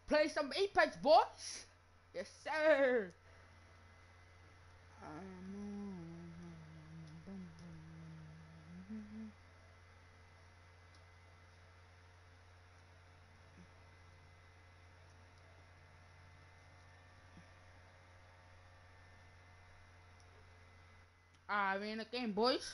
Play some Apex, boys. Yes, sir. We in the game, boys.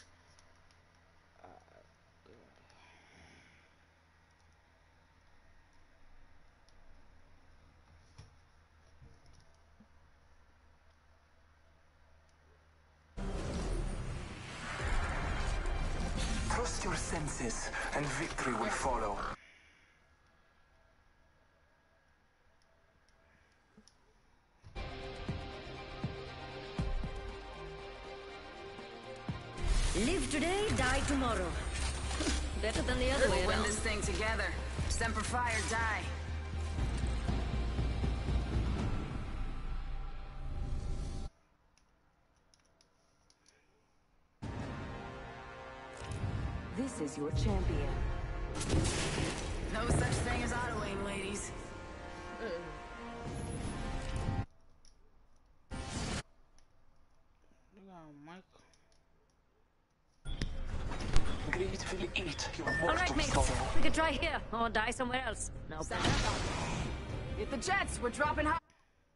Trust your senses, and victory will follow. Live today, die tomorrow. Better than the other way We'll around. win this thing together. Semper Fi or die. This is your champion. No such thing as auto aim, ladies. Gratefully eat your All right, mortal mates. sorrow. We could try here or die somewhere else. No problem. Get the jets. We're dropping high.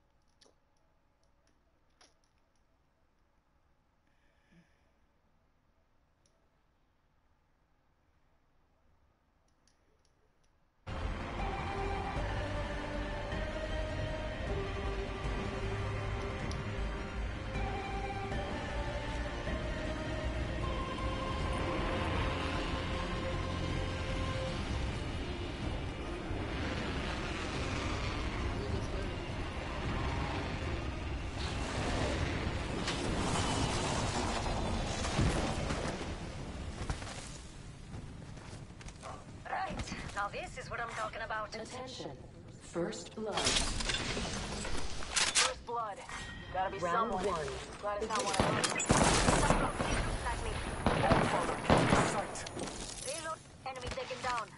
Right. Now this is what I'm talking about. Attention. First blood. First blood. Gotta be Round someone. one. Glad it's not one of us. At me. All father, keep in sight. Reload. Enemy taken down.